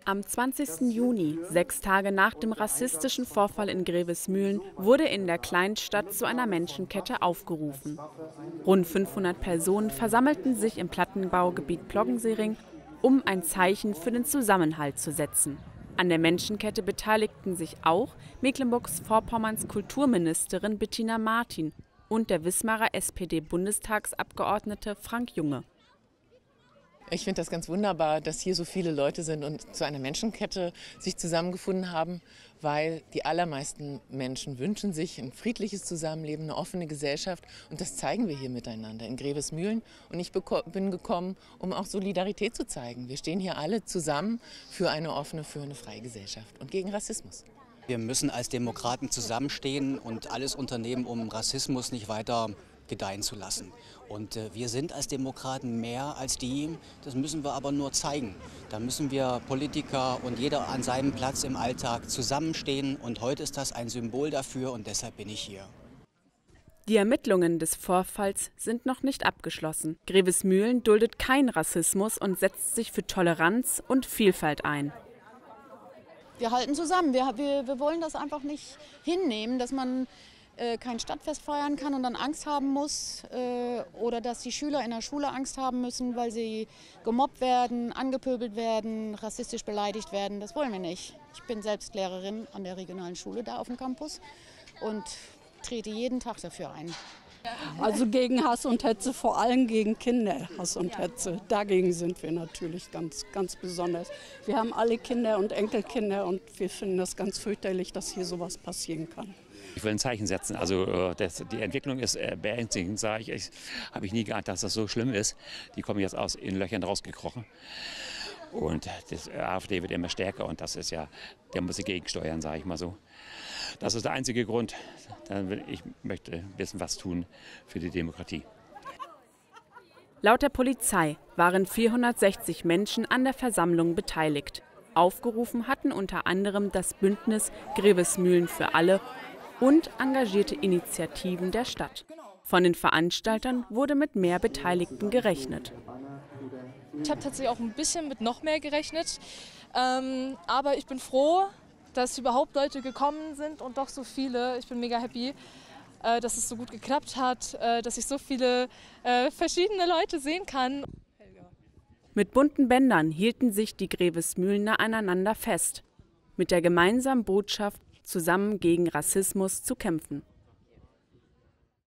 Am 20. Juni, 6 Tage nach dem rassistischen Vorfall in Grevesmühlen, wurde in der Kleinstadt zu einer Menschenkette aufgerufen. Rund 500 Personen versammelten sich im Plattenbaugebiet Ploggensering, um ein Zeichen für den Zusammenhalt zu setzen. An der Menschenkette beteiligten sich auch Mecklenburg-Vorpommerns Kulturministerin Bettina Martin und der Wismarer SPD-Bundestagsabgeordnete Frank Junge. Ich finde das ganz wunderbar, dass hier so viele Leute sind und zu einer Menschenkette sich zusammengefunden haben, weil die allermeisten Menschen wünschen sich ein friedliches Zusammenleben, eine offene Gesellschaft, und das zeigen wir hier miteinander in Grevesmühlen. Und ich bin gekommen, um auch Solidarität zu zeigen. Wir stehen hier alle zusammen für eine offene, für eine freie Gesellschaft und gegen Rassismus. Wir müssen als Demokraten zusammenstehen und alles unternehmen, um Rassismus nicht weiter gedeihen zu lassen. Und wir sind als Demokraten mehr als die, das müssen wir aber nur zeigen. Da müssen wir Politiker und jeder an seinem Platz im Alltag zusammenstehen, und heute ist das ein Symbol dafür, und deshalb bin ich hier. Die Ermittlungen des Vorfalls sind noch nicht abgeschlossen. Grevesmühlen duldet keinen Rassismus und setzt sich für Toleranz und Vielfalt ein. Wir halten zusammen. Wir wollen das einfach nicht hinnehmen, dass man kein Stadtfest feiern kann und dann Angst haben muss, oder dass die Schüler in der Schule Angst haben müssen, weil sie gemobbt werden, angepöbelt werden, rassistisch beleidigt werden. Das wollen wir nicht. Ich bin selbst Lehrerin an der regionalen Schule da auf dem Campus und trete jeden Tag dafür ein. Also gegen Hass und Hetze, vor allem gegen Kinderhass und Hetze. Dagegen sind wir natürlich ganz, ganz besonders. Wir haben alle Kinder und Enkelkinder und wir finden das ganz fürchterlich, dass hier sowas passieren kann. Ich will ein Zeichen setzen. Also die Entwicklung ist beängstigend, sage ich. Habe ich nie geahnt, dass das so schlimm ist. Die kommen jetzt aus in Löchern rausgekrochen. Und das AfD wird immer stärker, und das ist ja, der muss sie gegensteuern, sage ich mal so. Das ist der einzige Grund. Ich möchte ein bisschen was tun für die Demokratie. Laut der Polizei waren 460 Menschen an der Versammlung beteiligt. Aufgerufen hatten unter anderem das Bündnis Grevesmühlen für alle und engagierte Initiativen der Stadt. Von den Veranstaltern wurde mit mehr Beteiligten gerechnet. Ich habe tatsächlich auch ein bisschen mit noch mehr gerechnet, aber ich bin froh, dass überhaupt Leute gekommen sind und doch so viele. Ich bin mega happy, dass es so gut geklappt hat, dass ich so viele verschiedene Leute sehen kann. Mit bunten Bändern hielten sich die Grevesmühlener aneinander fest, mit der gemeinsamen Botschaft, zusammen gegen Rassismus zu kämpfen.